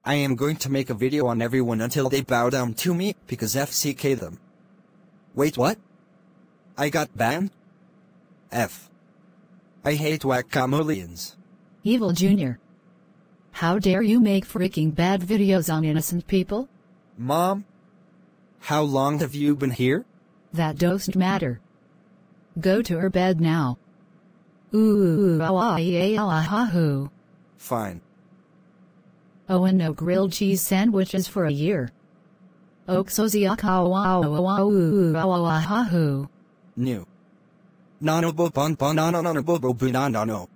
I am going to make a video on everyone until they bow down to me, because FCK them. Wait, what? I got banned? I hate whack-chameleons. Evil Junior. How dare you make freaking bad videos on innocent people? Mom? How long have you been here? That doesn't matter. Go to her bed now. Ooh, ha. Fine. Oh, and no grilled cheese sandwiches for a year. New. Nano bo bon bon no.